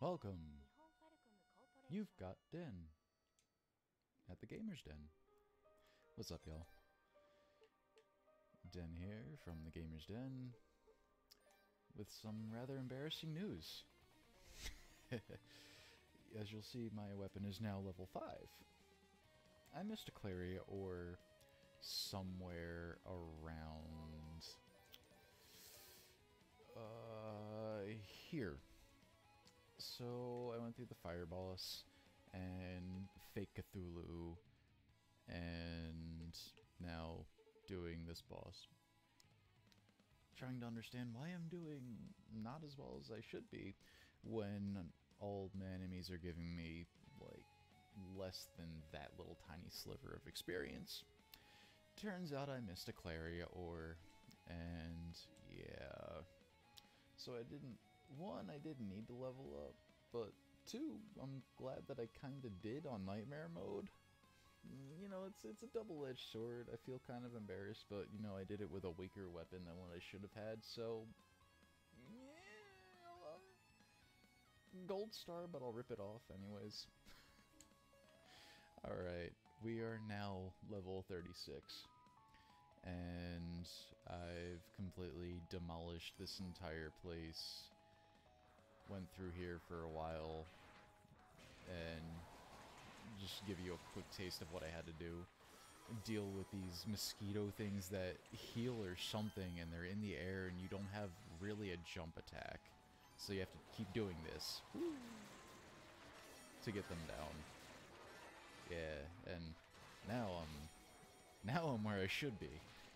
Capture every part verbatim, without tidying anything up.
Welcome. You've got Den at the Gamer's Den. What's up, y'all? Den here from the Gamer's Den with some rather embarrassing news. As you'll see, my weapon is now level five. I missed a Claria or somewhere around uh here. So I went through the Fire Boss and Fake Cthulhu and now doing this boss. Trying to understand why I'm doing not as well as I should be when all my enemies are giving me like less than that little tiny sliver of experience. Turns out I missed a Claria ore, and yeah. So I didn't, one, I didn't need to level up, but two, I'm glad that I kinda did on Nightmare mode. You know, it's it's a double-edged sword. I feel kind of embarrassed, but, you know, I did it with a weaker weapon than what I should have had, so... yeah, gold star, but I'll rip it off anyways. Alright, we are now level thirty-six. And I've completely demolished this entire place. Went through here for a while, and just give you a quick taste of what I had to do. Deal with these mosquito things that heal or something, and they're in the air, and you don't have really a jump attack. So you have to keep doing this to get them down. Yeah, and now I'm now I'm where I should be.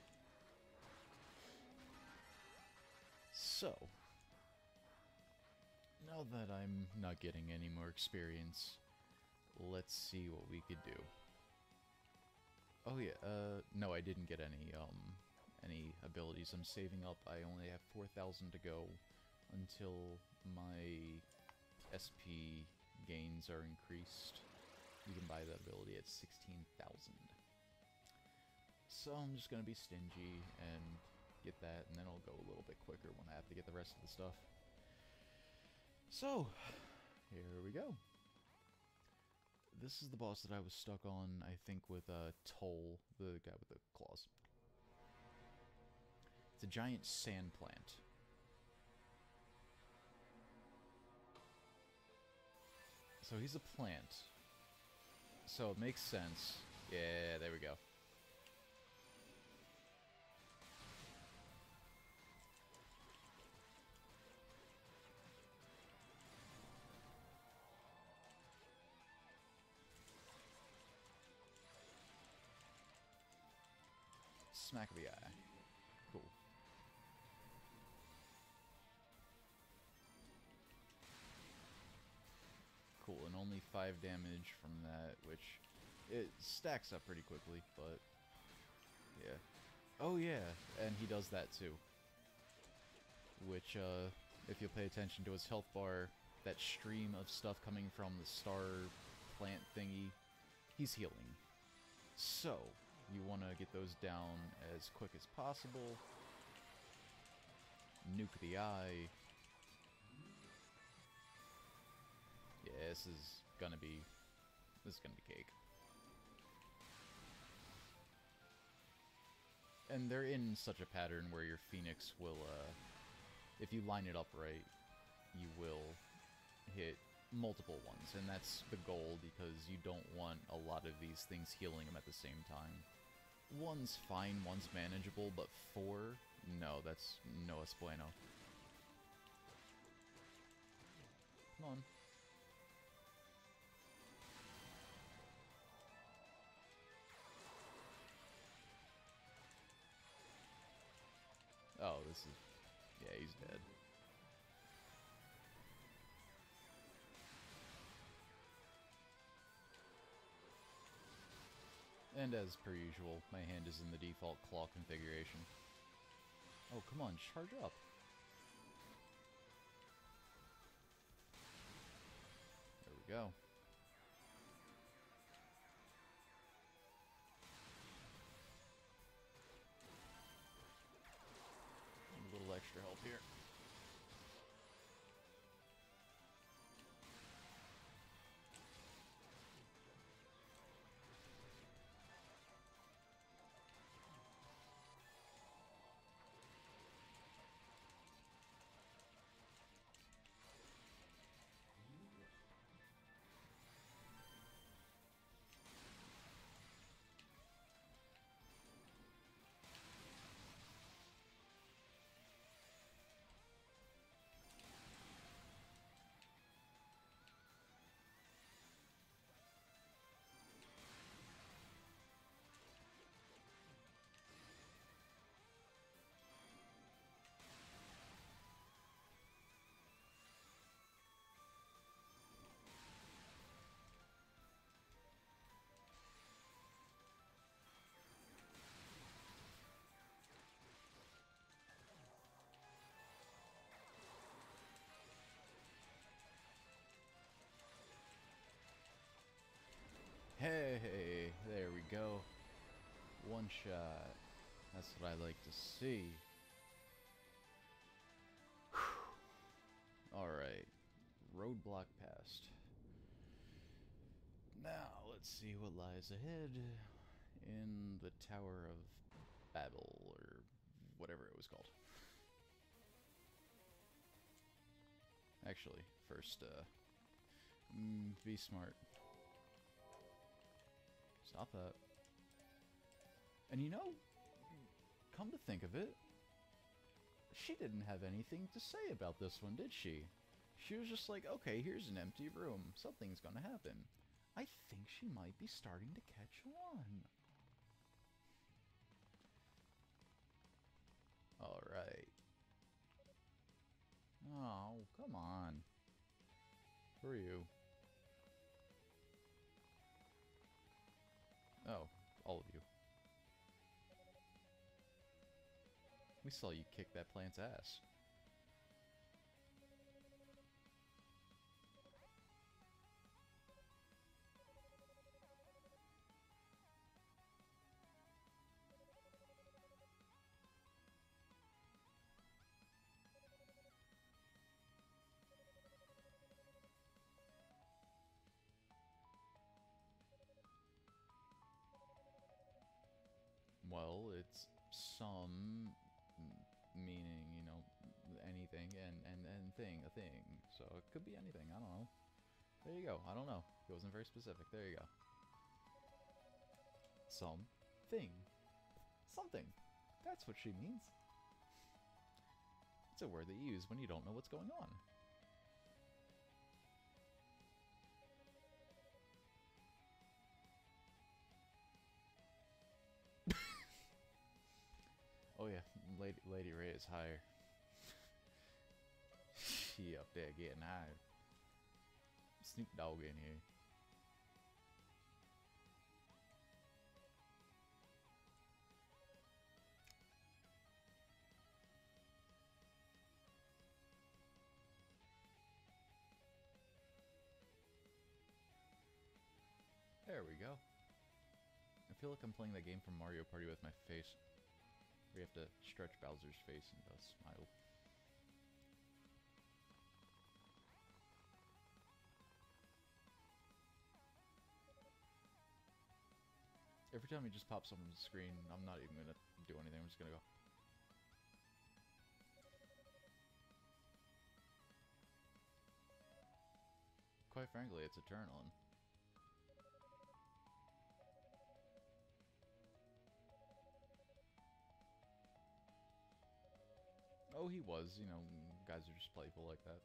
So, now that I'm not getting any more experience, let's see what we could do. Oh yeah, uh, no, I didn't get any, um, any abilities. I'm saving up. I only have four thousand to go until my S P gains are increased. You can buy that ability at sixteen thousand. So I'm just gonna be stingy and get that, and then I'll go a little bit quicker when I have to get the rest of the stuff. So, here we go. This is the boss that I was stuck on, I think, with uh, Toll, the guy with the claws. It's a giant sand plant. So he's a plant. So it makes sense. Yeah, there we go. Smack of the eye. Cool. Cool, and only five damage from that, which it stacks up pretty quickly, but yeah. Oh yeah, and he does that too. Which, uh, if you'll pay attention to his health bar, that stream of stuff coming from the star plant thingy, he's healing. So, you want to get those down as quick as possible. Nuke the eye. Yeah, this is gonna be... this is gonna be cake. And they're in such a pattern where your Phoenix will, uh... if you line it up right, you will hit multiple ones. And that's the goal, because you don't want a lot of these things healing them at the same time. One's fine, one's manageable, but four? No, that's no es bueno. Come on. Oh, this is... yeah, he's dead. And as per usual, my hand is in the default claw configuration. Oh, come on, charge up. There we go. A little extra help here. one shot. That's what I like to see. Alright. Roadblock passed. Now, let's see what lies ahead in the Tower of Babel, or whatever it was called. Actually, first, uh, mm, be smart. Stop that. And you know, come to think of it, she didn't have anything to say about this one, did she? She was just like, okay, here's an empty room. Something's gonna happen. I think she might be starting to catch on. Alright. Oh, come on. Who are you? Oh, all of you. We saw you kick that plant's ass. Well, it's some meaning, you know, anything, and, and, and thing, a thing. So it could be anything, I don't know. There you go, I don't know. It wasn't very specific, there you go. Some thing. Something. That's what she means. It's a word that you use when you don't know what's going on. Oh yeah, Lady, Lady Ray is higher. She up there getting high. Snoop Dogg in here. There we go. I feel like I'm playing that game from Mario Party with my face. We have to stretch Bowser's face into a smile. Every time he just pops up on the screen, I'm not even gonna do anything, I'm just gonna go. Quite frankly, it's a turn on. Oh, he was, you know, guys are just playful like that.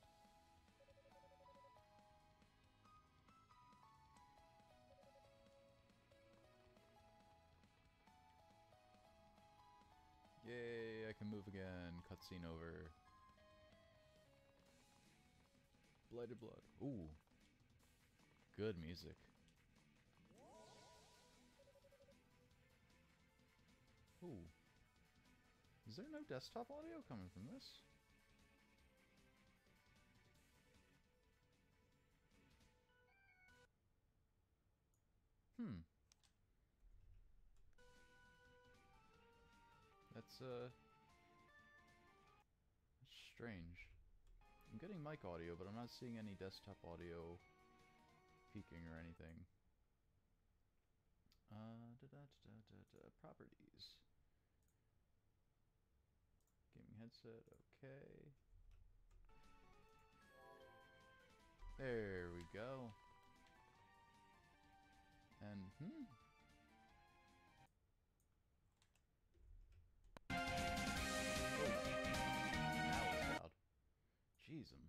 Yay, I can move again. Cutscene over. Blighted Blood. Ooh. Good music. Ooh. Is there no desktop audio coming from this? Hmm. That's, uh... strange. I'm getting mic audio, but I'm not seeing any desktop audio peaking or anything. Uh, da da da da da, properties. Gaming headset, okay. There we go. And, hmm. Oh. That was loud. Jeez, um.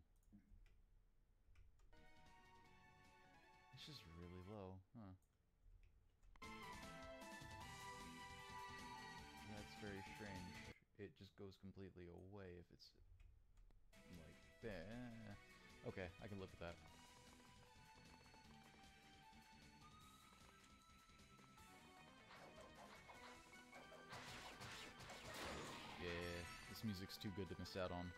It's just really low, huh? That's very strange. It just goes completely away if it's like that. Okay, I can live with that. Yeah, this music's too good to miss out on.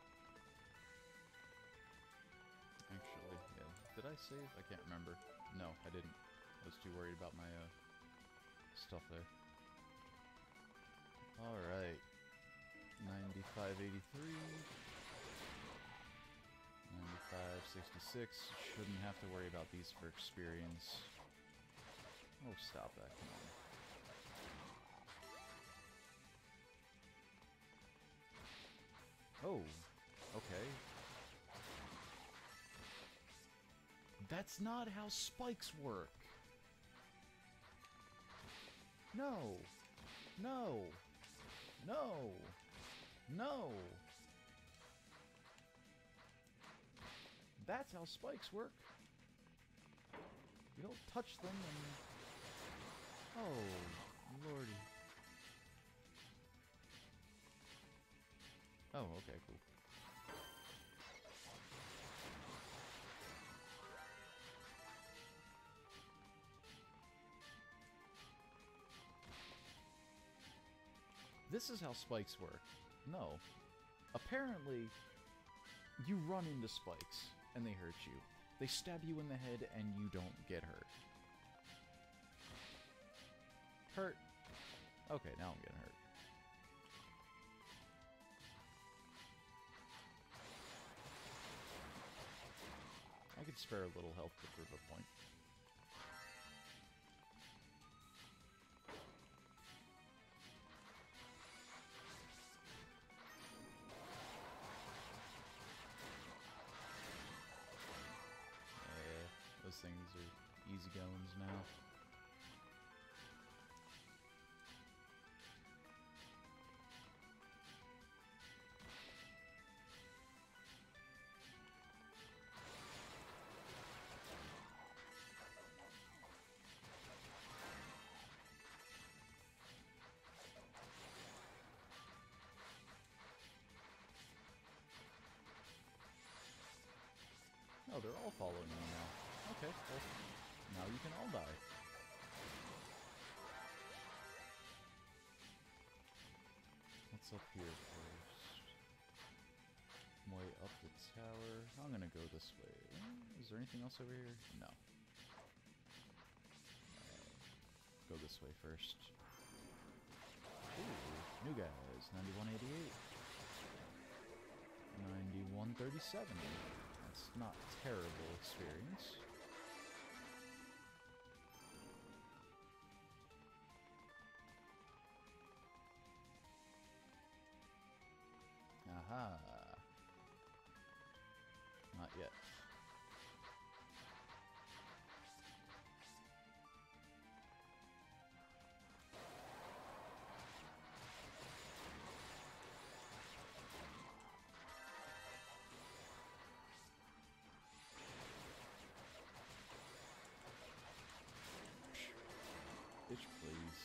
Actually, yeah. Did I save? I can't remember. No, I didn't. I was too worried about my uh, stuff there. Alright. ninety-five eighty-three. ninety-five sixty-six. Shouldn't have to worry about these for experience. Oh, stop that. Come on. Oh, okay. That's not how spikes work. No. No. No. No. That's how spikes work. You don't touch them and... Oh, lordy. Oh, okay, cool. This is how spikes work. No. Apparently, you run into spikes, and they hurt you. They stab you in the head, and you don't get hurt. Hurt. Okay, now I'm getting hurt. I could spare a little health to prove a point. Those things are easy goings now. Oh, they're all following me now. Okay, well, now you can all die. What's up here first? Way up the tower. I'm gonna go this way. Is there anything else over here? No. Uh, go this way first. Ooh, new guys. ninety-one eighty-eight. ninety-one thirty-seven. That's not terrible experience. Aha. Not yet. Bitch, please.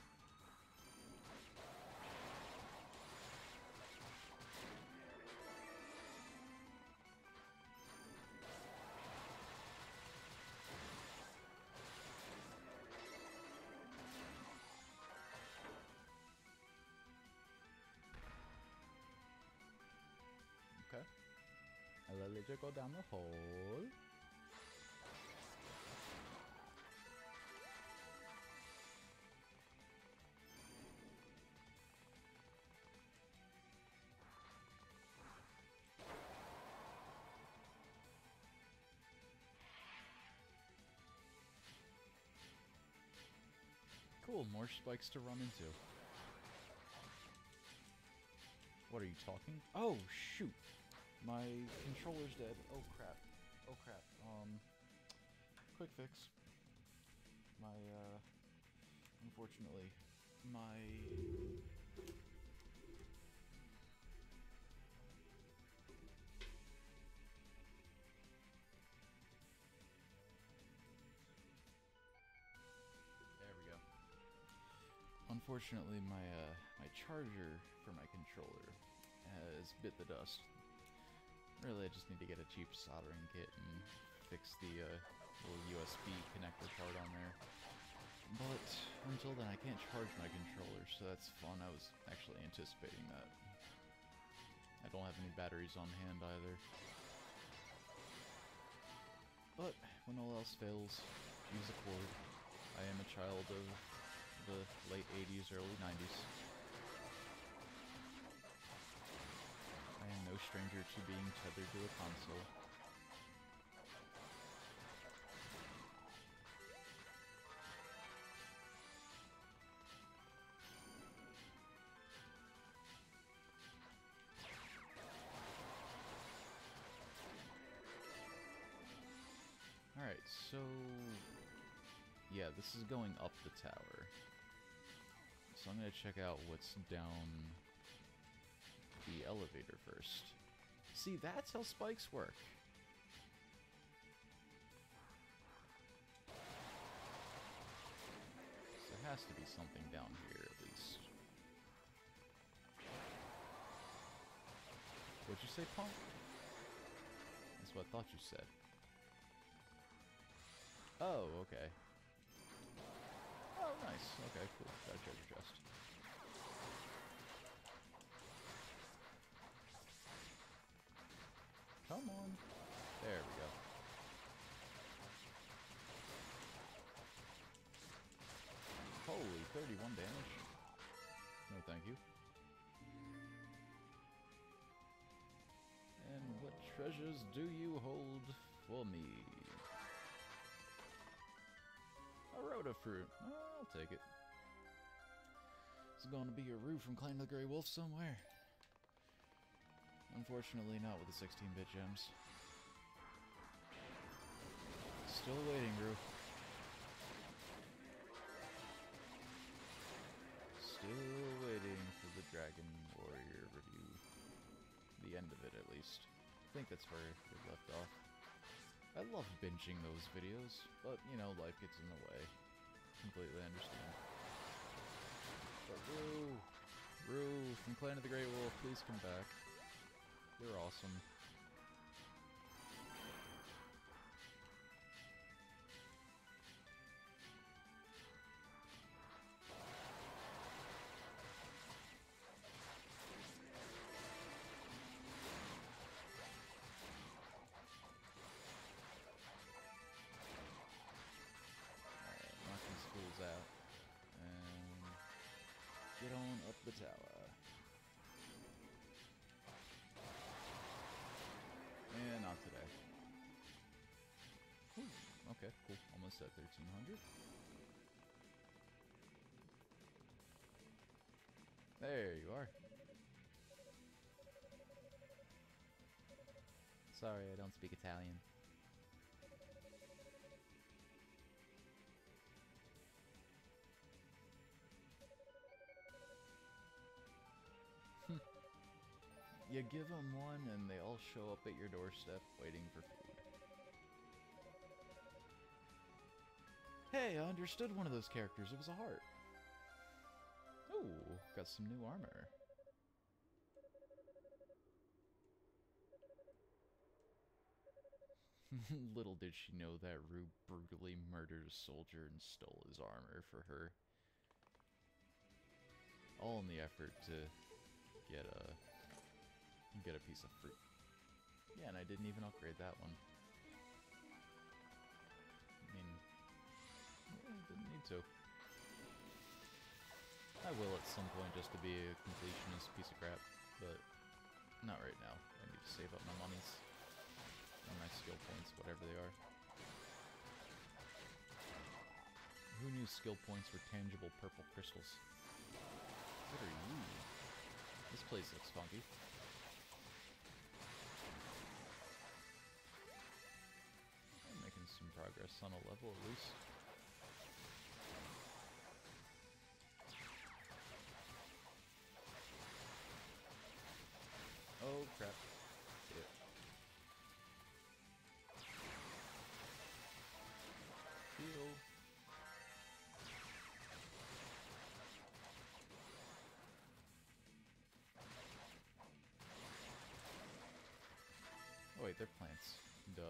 Okay. I'll let you go down the hole. Cool, more spikes to run into. What are you talking? Oh, shoot! My controller's dead. Oh, crap. Oh, crap. Um, quick fix. My, uh, unfortunately, my... There we go. Unfortunately, my, uh, my charger for my controller has bit the dust. Really, I just need to get a cheap soldering kit and fix the uh, little U S B connector part on there. But until then, I can't charge my controller, so that's fun. I was actually anticipating that. I don't have any batteries on hand either. But when all else fails, use a cord. I am a child of the late eighties, early nineties. stranger to being tethered to a console. Alright, so... yeah, this is going up the tower. So I'm gonna check out what's down the elevator first. See, that's how spikes work. So there has to be something down here, at least. What'd you say, punk? That's what I thought you said. Oh, okay. Oh, nice. Okay, cool. Got a treasure chest. Come on. There we go. Holy, thirty-one damage. No, thank you. And what treasures do you hold for me? A Rhoda fruit. Oh, I'll take it. It's going to be a Roo from Clan of the Grey Wolf somewhere. Unfortunately, not with the sixteen bit gems. Still waiting, Roo. Still waiting for the Dragon Warrior review. The end of it, at least. I think that's where it left off. I love binging those videos, but, you know, life gets in the way. Completely understand. But Roo! Roo from Clan of the Grey Wolf, please come back. You're awesome. Out and get on up the tower. And not today. Ooh, okay, cool. Almost at thirteen hundred. There you are. Sorry, I don't speak Italian. You give them one, and they all show up at your doorstep waiting for food. Hey, I understood one of those characters. It was a heart. Ooh, got some new armor. Little did she know that Roo brutally murdered a soldier and stole his armor for her. All in the effort to get a... get a piece of fruit. Yeah, and I didn't even upgrade that one. I mean, yeah, I didn't need to. I will at some point just to be a completionist piece of crap, but not right now. I need to save up my monies. And my skill points, whatever they are. Who knew skill points were tangible purple crystals? What are you? This place looks funky. Some progress on a level at least. Oh crap. Shit. Heal. Oh wait, they're plants. Duh.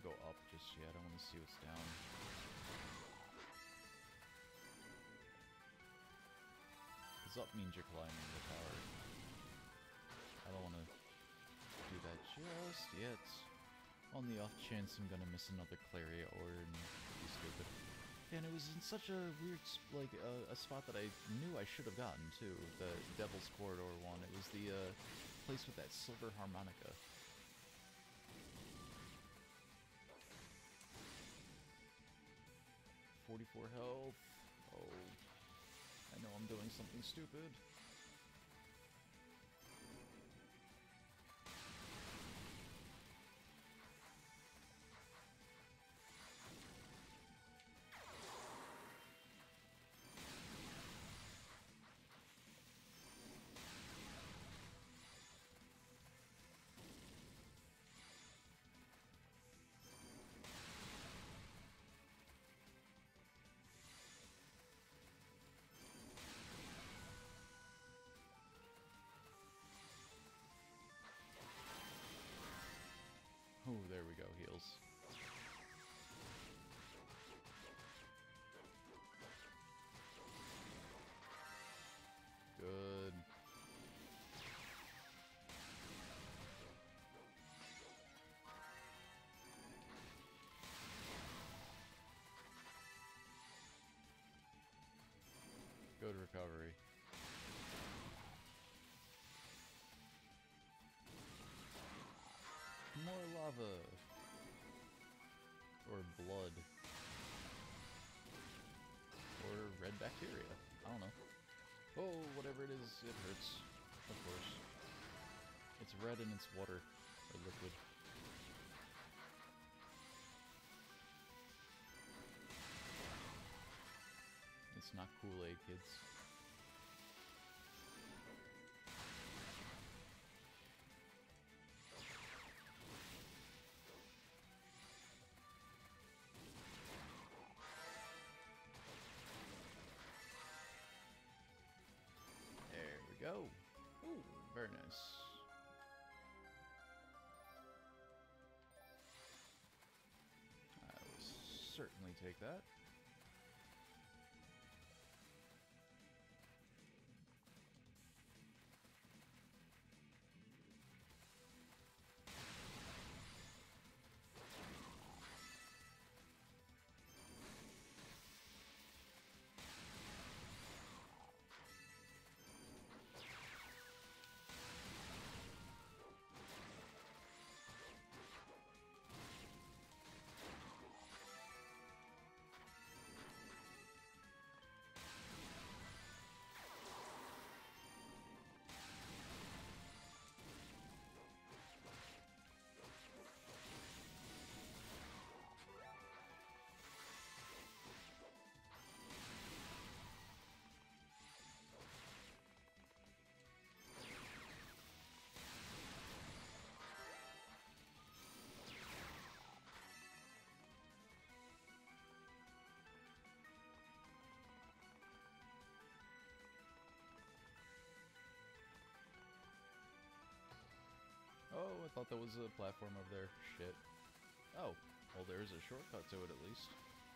go up just yet. I want to see what's down. Because up means you're climbing the tower. I don't want to do that just yet. On the off chance I'm gonna miss another Claria or be stupid. And it was in such a weird, like, uh, a spot that I knew I should have gotten, too. The Devil's Corridor one. It was the, uh, place with that silver harmonica. forty-four health. Oh. I know I'm doing something stupid. Oh, there we go, heals. Good. Good recovery. More lava. Or blood. Or red bacteria. I don't know. Oh, whatever it is, it hurts. Of course. It's red and it's water. Or liquid. It's not Kool-Aid, kids. There we go. Ooh, very nice. I will certainly take that. Oh, I thought that was a platform over there. Shit. Oh, well, there's a shortcut to it at least.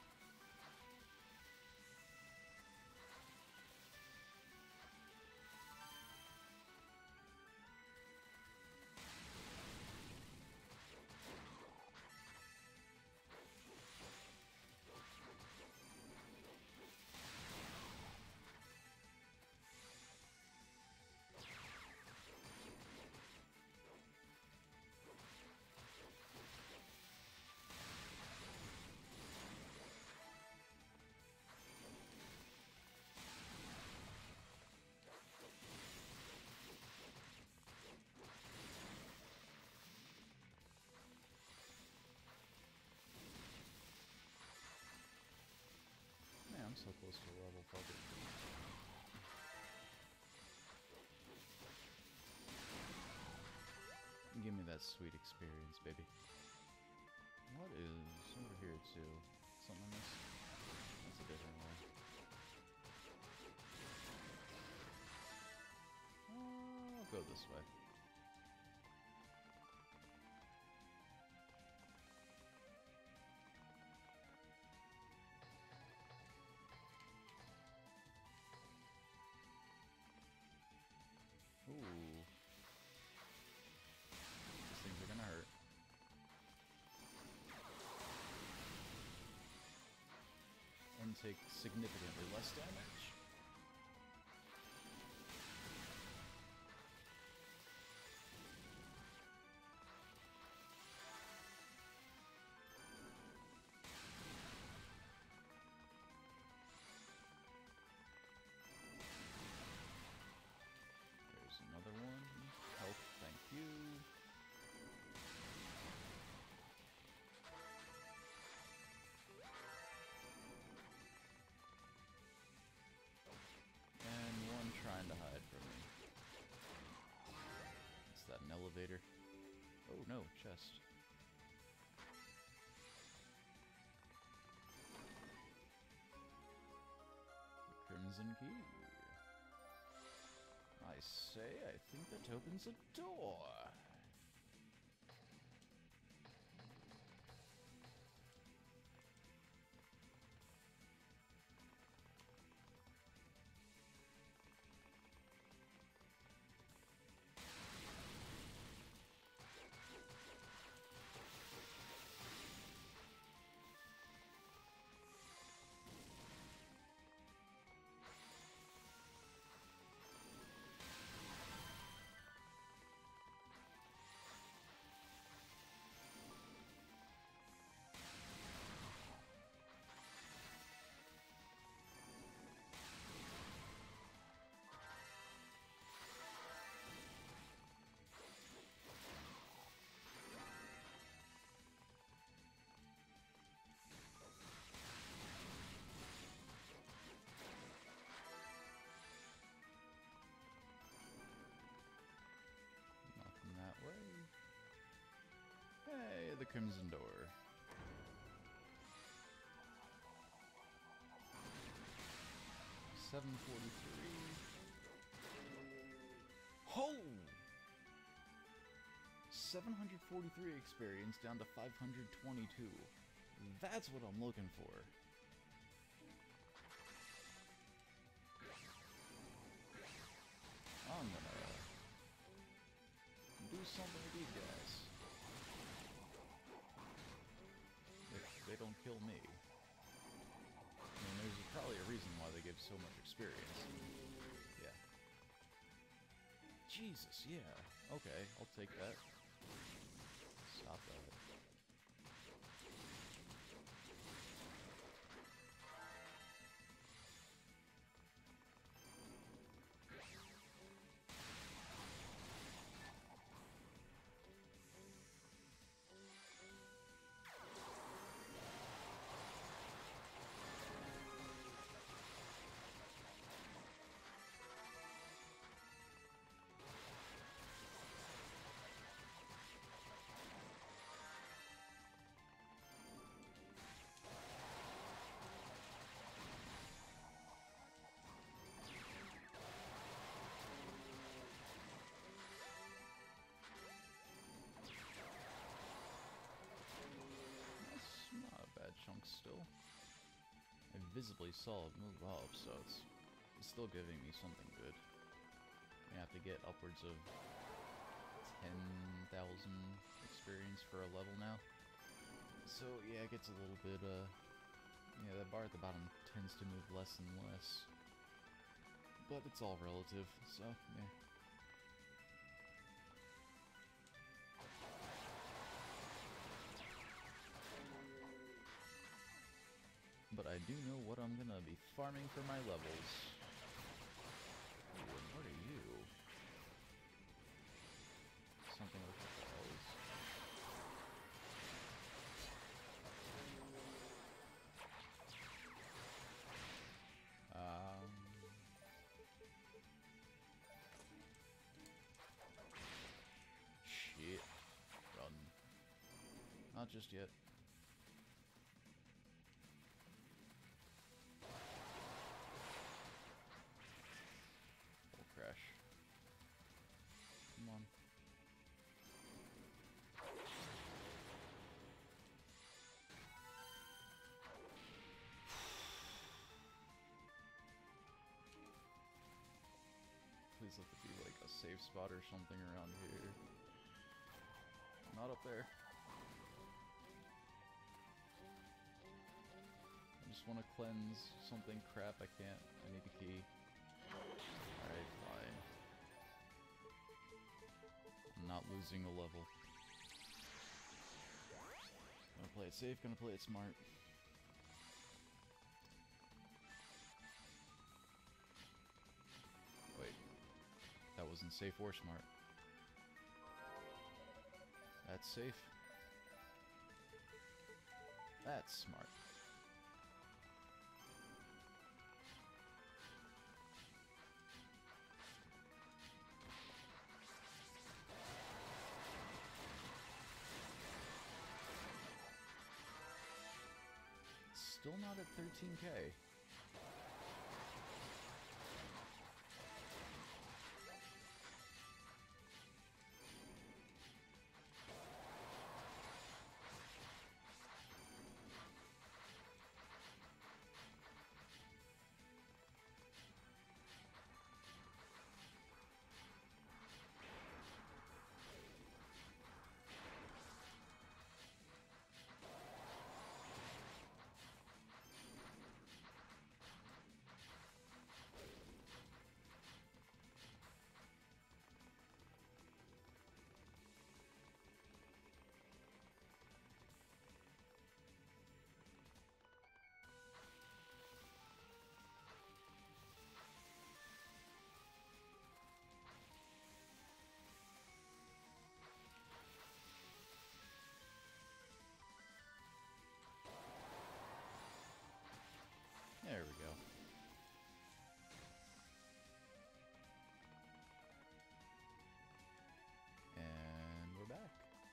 Man, I'm so close to a level, fuck it. Give me that sweet experience, baby. What is over here, too? Something I missed? That's a different one. Uh, I'll go this way. take significantly less damage. There's another one. Health, thank you. Trying to hide from me. Is that an elevator? Oh no, chest. The Crimson Key. I say, I think that opens a door. Hey, the Crimson Door. seven forty-three. Ho! seven hundred forty-three experience down to five hundred twenty-two. That's what I'm looking for. I'm gonna do something with these guys. If they don't kill me. I mean, there's probably a reason why they give so much experience. Yeah. Jesus, yeah. Okay, I'll take that. Stop that. Chunks still. I visibly saw it move up, so it's, it's still giving me something good. I have to get upwards of ten thousand experience for a level now. So yeah, it gets a little bit, uh, yeah, that bar at the bottom tends to move less and less. But it's all relative, so yeah. But I do know what I'm gonna be farming for my levels. Ooh, and what are you? Something with the balls. Um... Shit. Run. Not just yet. Crash. Come on. Please let it be like a safe spot or something around here. Not up there. I'm just want to cleanse something. Crap, I can't. I need a key. Alright, fine. I'm not losing a level. Gonna play it safe, gonna play it smart. Wait. That wasn't safe or smart. That's safe. That's smart. Still not at thirteen K. There we go. And we're back.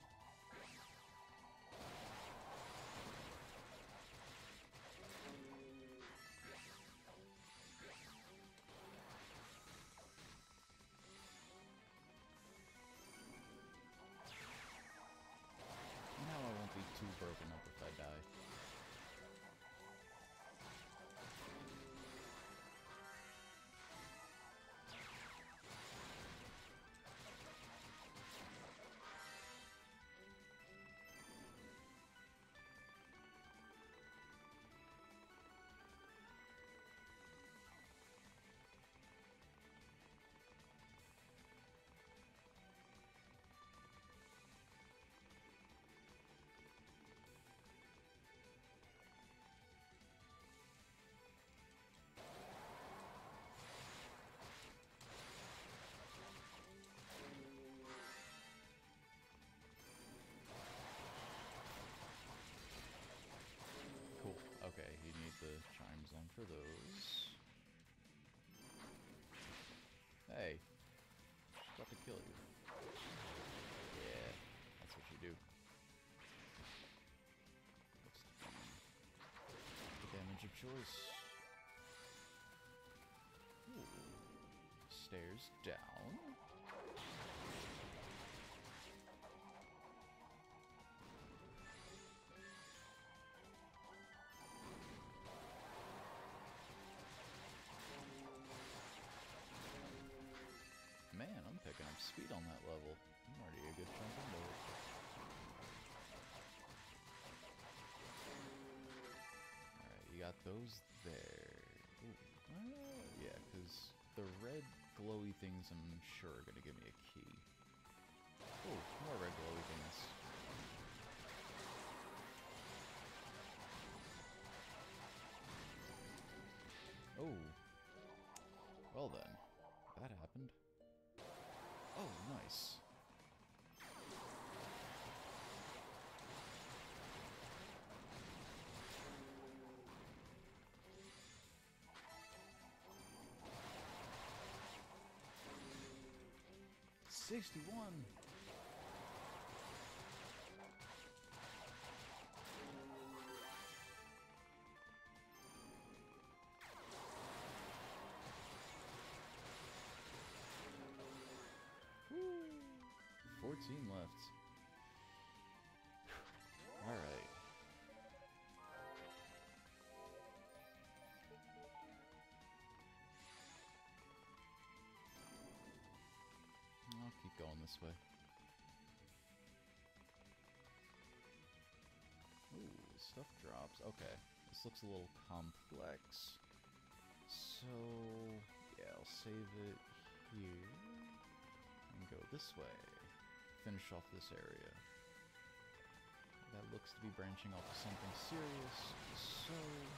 Now I won't be too broken up if I die. Cool. Okay, you need the chime zone for those. Hey, about to kill you. Yeah, that's what you do. Looks to be the damage of choice. Ooh. Stairs down. Man, I'm picking up speed on that level. I'm already a good chunk into it. Alright, you got those there. Ooh. Uh, yeah, because the red glowy things I'm sure are going to give me a key. Oh, more red glowy things. Oh. Well then, that happened. Oh, nice. sixty-one. fourteen left. Alright. I'll keep going this way. Ooh, stuff drops. Okay. This looks a little complex. So, yeah, I'll save it here. And go this way. Finish off this area. That looks to be branching off to something serious, so...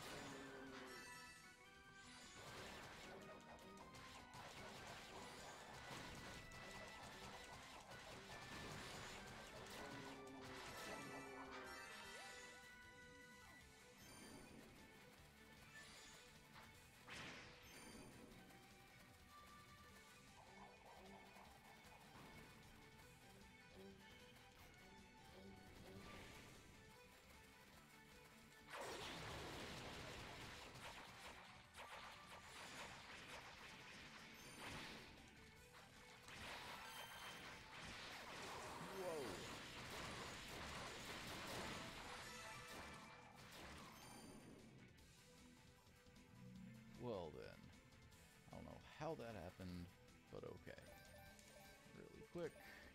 Well then, I don't know how that happened, but okay. Really quick.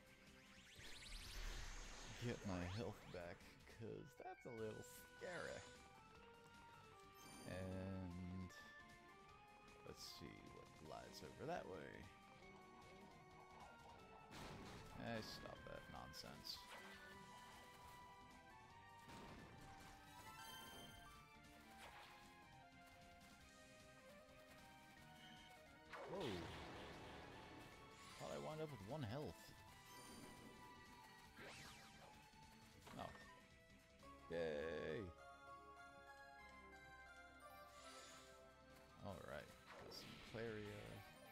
Get my health back, cause that's a little scary. And let's see what glides over that way. Hey, stop that nonsense. Whoa. Thought I wound up with one health. Oh. Yay! Alright. Got some Claria.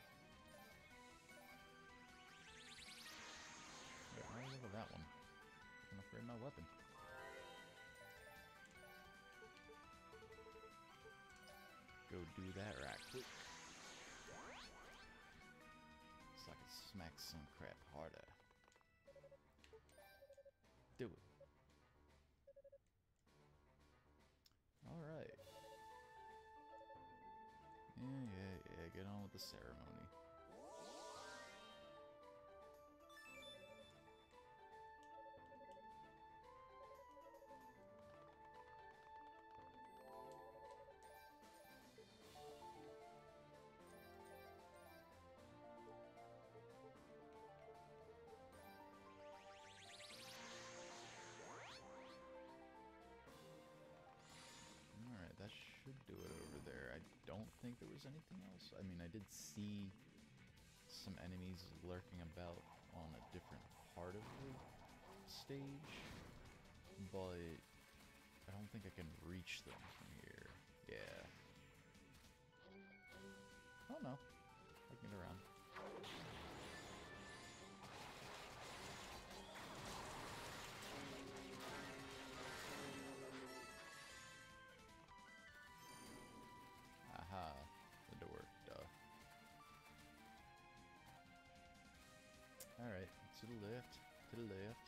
Yeah, I look at that one. I'm gonna upgrade my weapon. Go do that right quick. So I can smack some crap harder. Do it. Alright. Yeah, yeah, yeah. Get on with the ceremony. Alright, that should do it over there. I don't think there was anything else. I mean, I did see some enemies lurking about on a different part of the stage, but I don't think I can reach them from here. Yeah. Oh no. I can get around. Aha, the door, duh. Alright, to the left, to the left.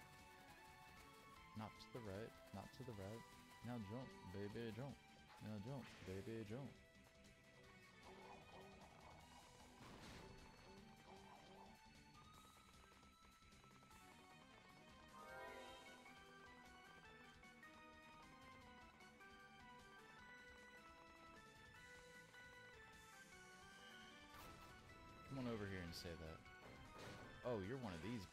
Not to the right, not to the right. Now jump, baby, jump. Now jump, baby, jump. Come on over here and say that. Oh, you're one of these.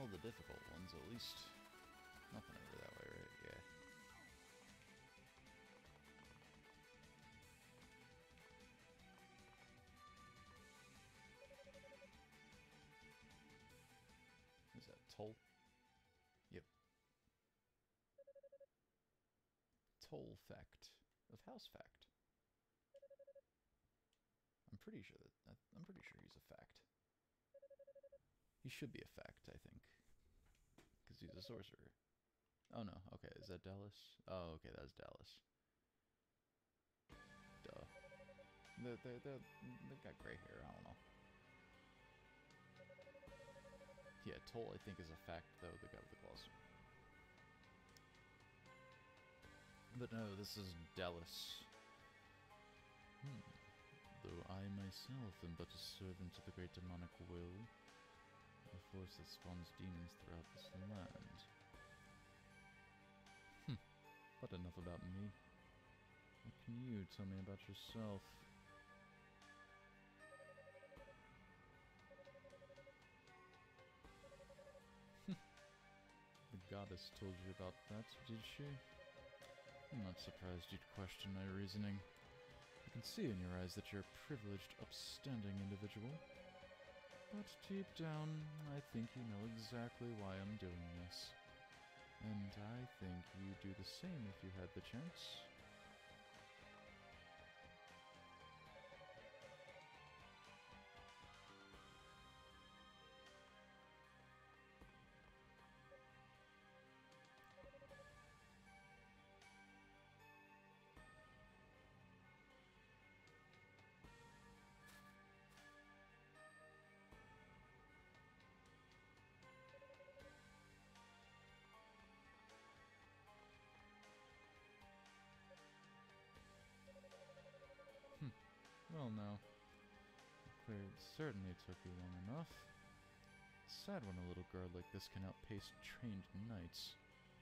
all the difficult ones, at least. Nothing over that way, right? Yeah. Is that toll? Yep. Toll fact of house fact. I'm pretty sure that I'm pretty sure he's a fact. He should be a fact, I think, because he's a sorcerer. Oh no, okay, is that Dallas? Oh, okay, that's Dallas. Duh. They they they they got gray hair. I don't know. Yeah, Toll I think is a fact though. The guy with the claws. But no, this is Dallas. Hmm. Though I myself am but a servant of the great demonic will, the force that spawns demons throughout this land. Hmm. But enough about me. What can you tell me about yourself? The goddess told you about that, did she? I'm not surprised you'd question my reasoning. I can see in your eyes that you're a privileged, upstanding individual. But deep down, I think you know exactly why I'm doing this. And I think you'd do the same if you had the chance. Well now, clear it certainly took you long enough. It's sad when a little girl like this can outpace trained knights.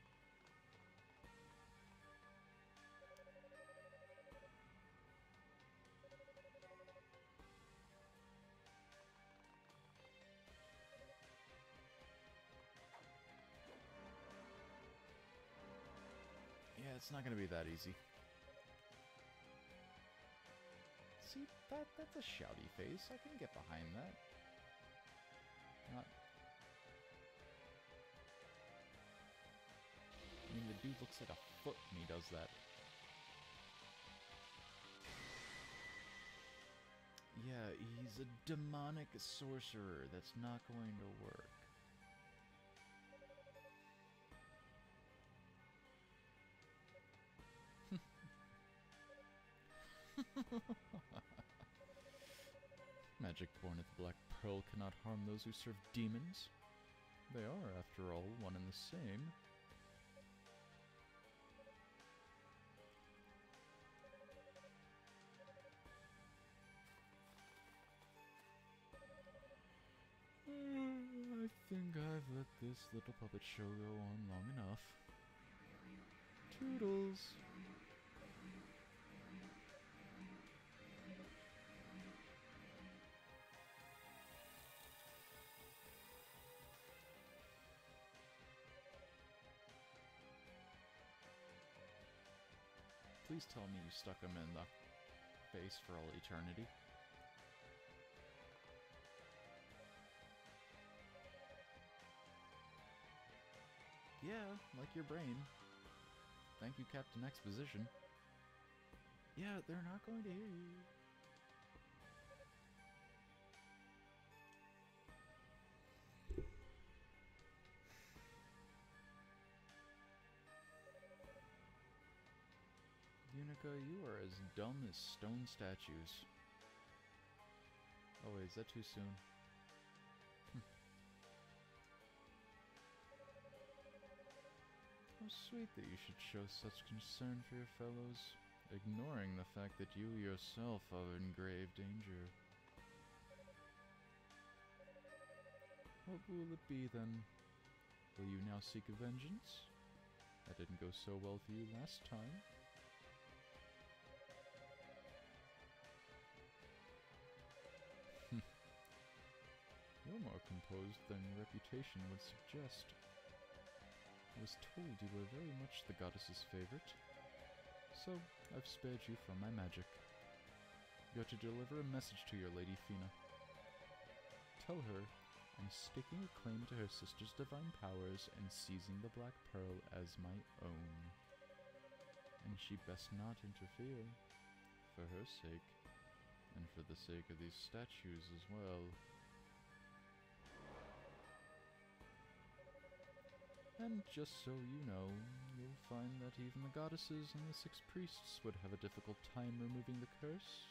Yeah, it's not gonna be that easy. See, that that's a shouty face. I can get behind that. Not. I mean, the dude looks like a foot when he does that. Yeah, he's a demonic sorcerer. That's not going to work. Magic born at the Black Pearl cannot harm those who serve demons. They are, after all, one and the same. Uh, I think I've let this little puppet show go on long enough. Toodles! Please tell me you stuck him in the face for all eternity. Yeah, like your brain. Thank you, Captain Exposition. Yeah, they're not going to hear you. Unica, you are as dumb as stone statues. Oh wait, is that too soon? Hm. How sweet that you should show such concern for your fellows, ignoring the fact that you yourself are in grave danger. What will it be then? Will you now seek vengeance? That didn't go so well for you last time. You're more composed than your reputation would suggest. I was told you were very much the goddess's favorite, so I've spared you from my magic. You're to deliver a message to your Lady Fina. Tell her I'm staking a claim to her sister's divine powers and seizing the Black Pearl as my own. And she best not interfere, for her sake, and for the sake of these statues as well. And just so you know, you'll find that even the goddesses and the six priests would have a difficult time removing the curse.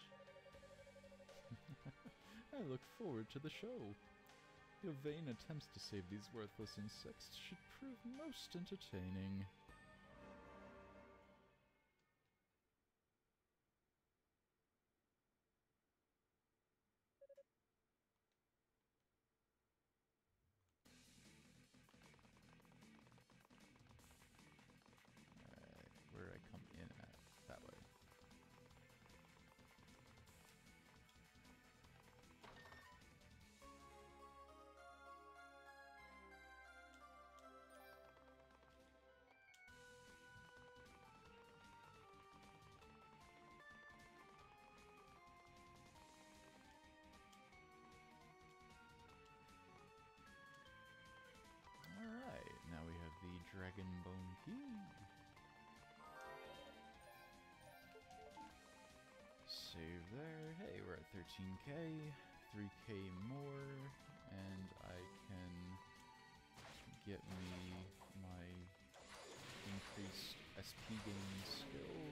I look forward to the show. Your vain attempts to save these worthless insects should prove most entertaining. Alright, where do I come in at? That way. Alright, now we have the Dragon Bone Key. Save there. Hey, we're at thirteen K, three K more, and I can get me my increased S P gain skill.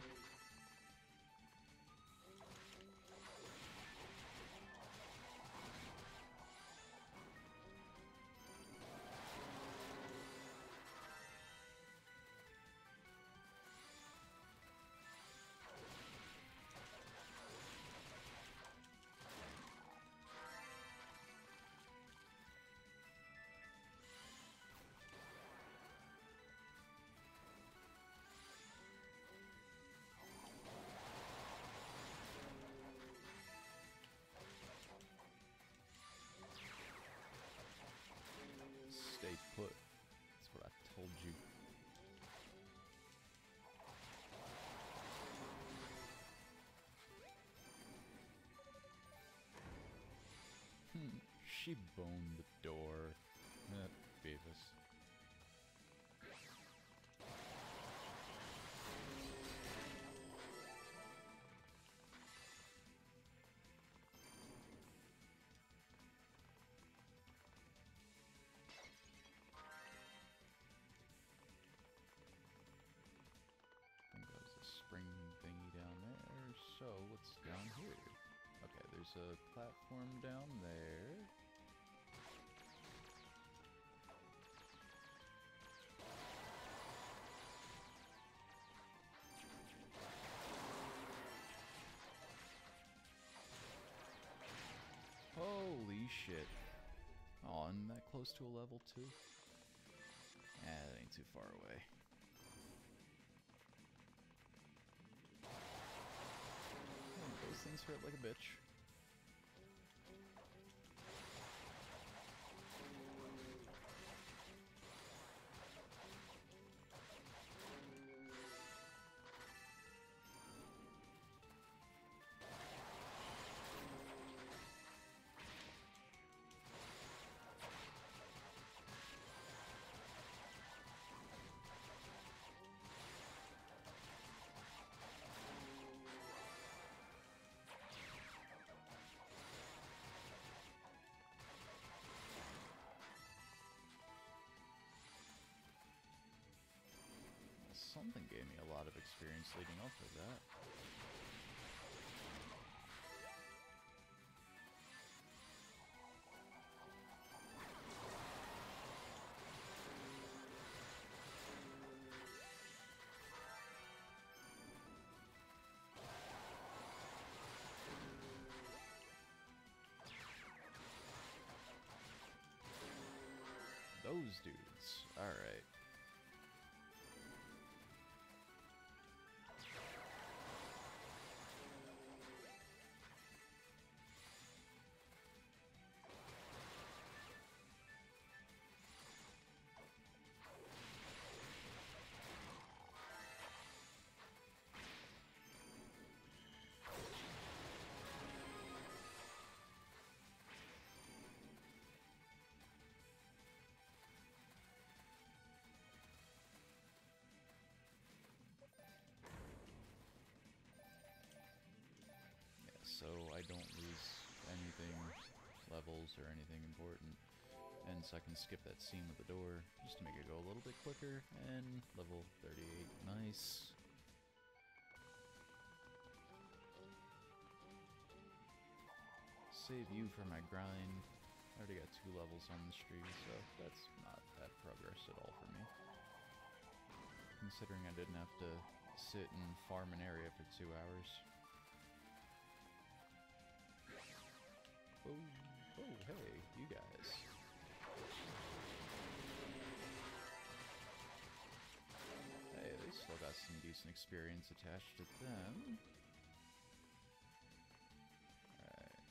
Stay put. That's what I told you. Hmm, she boned the door. That Beavis. Spring thingy down there. So, what's down here? Okay, there's a platform down there. Holy shit. Oh, I'm that close to a level two? Ah, that ain't too far away. Those things hurt like a bitch. Something gave me a lot of experience leading up to that. Those dudes. Alright. so I don't lose anything, levels or anything important. And so I can skip that scene with the door, just to make it go a little bit quicker, and level thirty-eight, nice. Save you for my grind. I already got two levels on the street, so that's not that progress at all for me. Considering I didn't have to sit and farm an area for two hours. Oh, oh, hey, you guys. Hey, they still got some decent experience attached to them. Alright.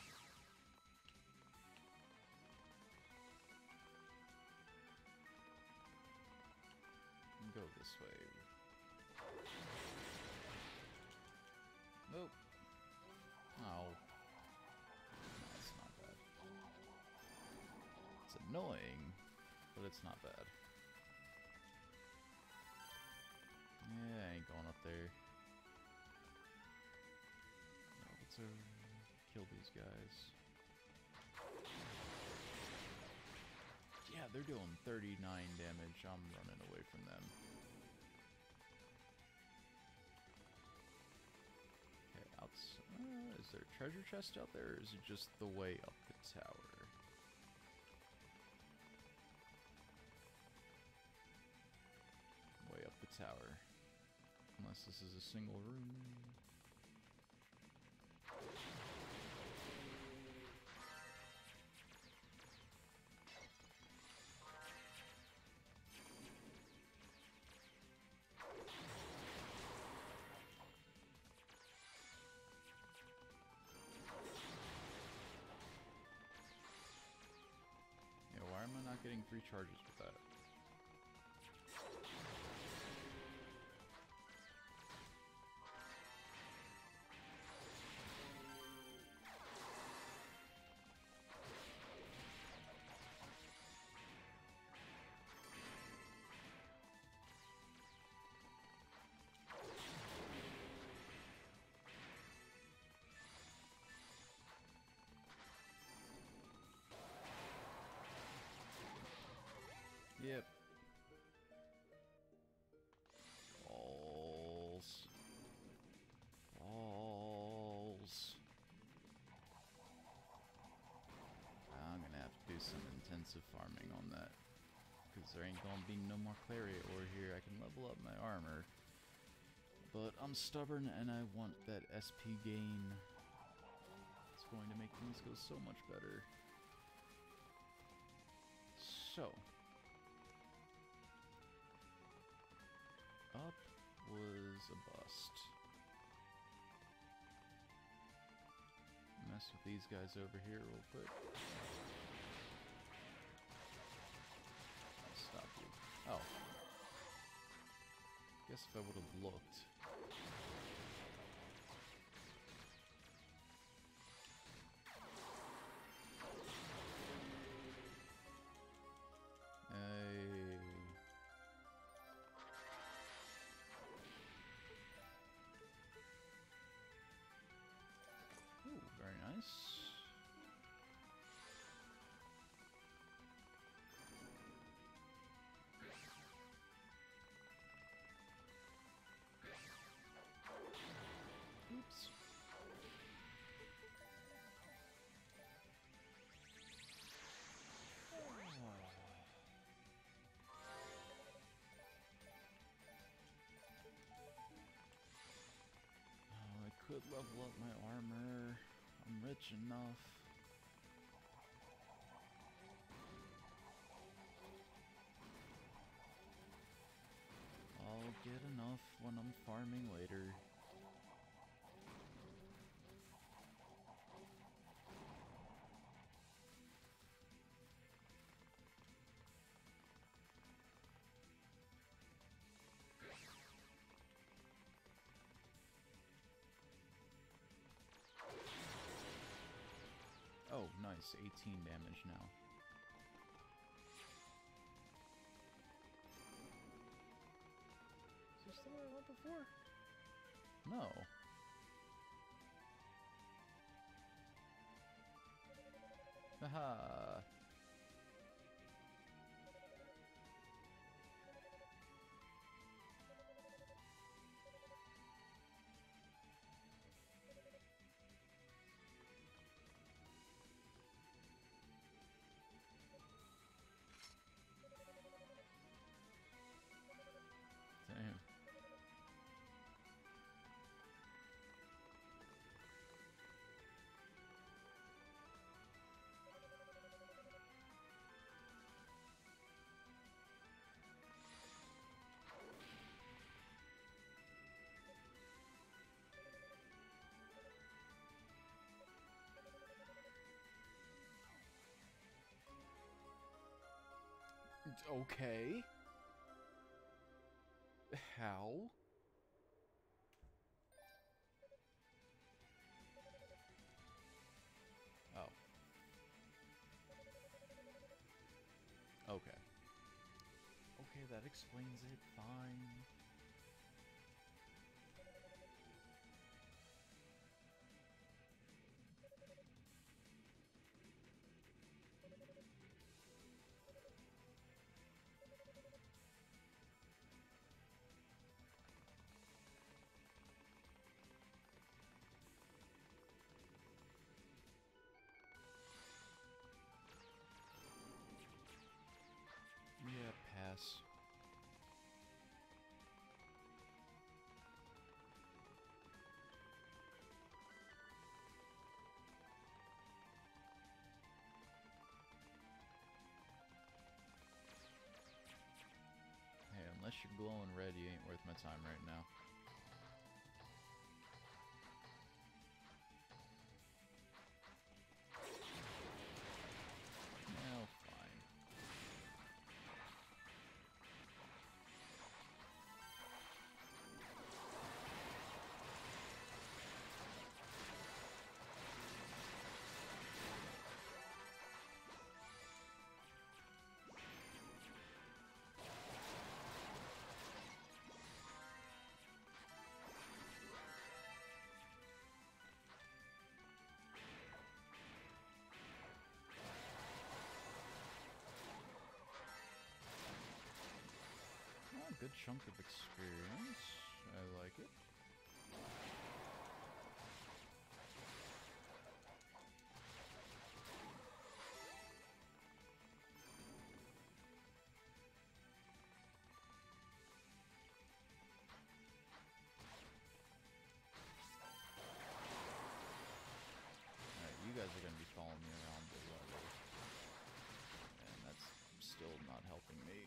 Go this way. Nope. Oh. That's not bad. It's annoying, but it's not bad. Yeah, I ain't going up there. No, let's uh, kill these guys. Yeah, they're doing thirty-nine damage. I'm running away from them. Okay, outs- uh, is there a treasure chest out there, or is it just the way up the tower? Way up the tower. Unless this is a single room. Yeah, why am I not getting free charges with that? Yep. Balls. Balls. I'm gonna have to do some intensive farming on that. Because there ain't gonna be no more clarion ore here. I can level up my armor. But I'm stubborn and I want that S P gain. It's going to make things go so much better. So. Up was a bust. Mess with these guys over here real quick. I'll stop you. Oh. Guess if I would have looked. Hey. Ooh, very nice. Oops. Oh, I could level up my armor. I'm rich enough. I'll get enough when I'm farming later. Oh, nice. eighteen damage now. Is this the way I went before? No. Haha. Damn. Okay. How? Oh. Okay. Okay, that explains it. Fine. Yeah, pass. Hey, unless you're glowing red, you ain't worth my time right now. Well, fine. Oh, a good chunk of experience. I like it. Alright, you guys are gonna be following me around the level. And that's still not helping me.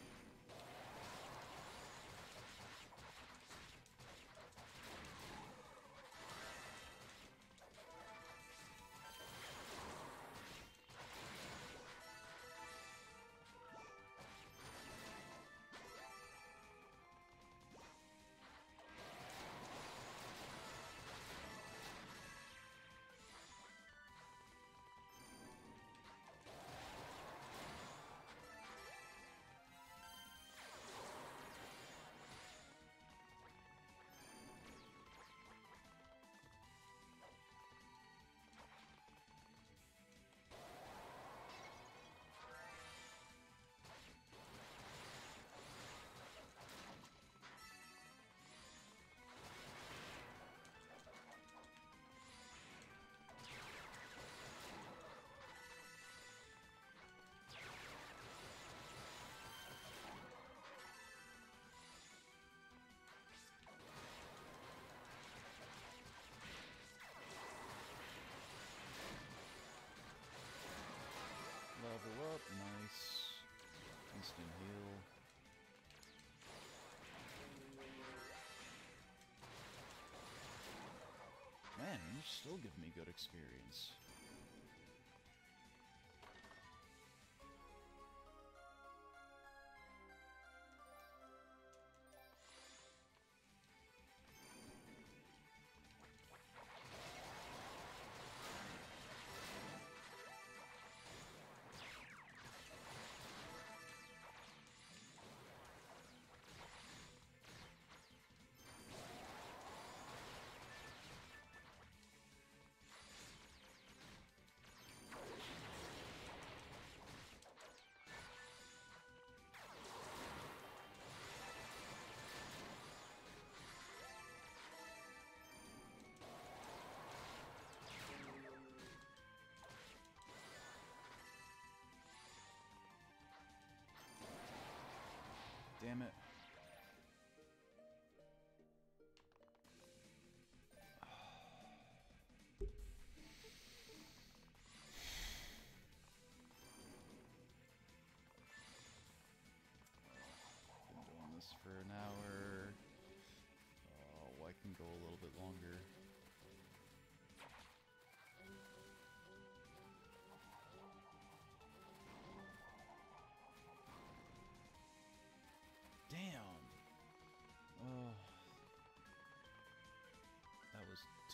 Level up, nice. Instant heal. Man, you still give me good experience.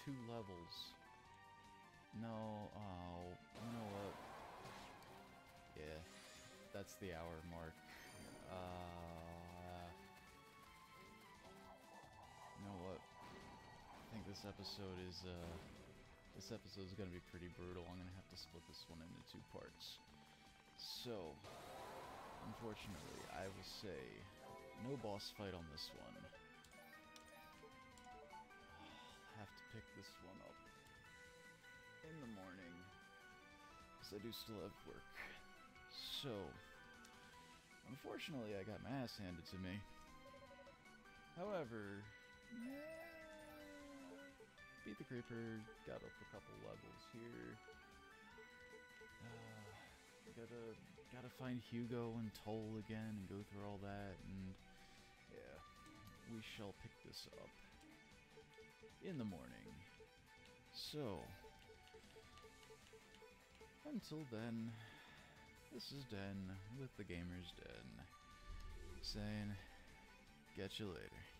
two levels. No, oh, you know what? Yeah, that's the hour mark. Uh, you know what? I think this episode is, uh, this episode is gonna be pretty brutal. I'm gonna have to split this one into two parts. So, unfortunately, I will say, no boss fight on this one. I'll have to pick this one up in the morning, because I do still have work. So, unfortunately, I got my ass handed to me. However, yeah, beat the creeper, got up a couple levels here. Uh, gotta, gotta find Hugo and Toll again and go through all that, and yeah, we shall pick this up in the morning. So, until then, this is Den with the Gamer's Den, saying, catch you later.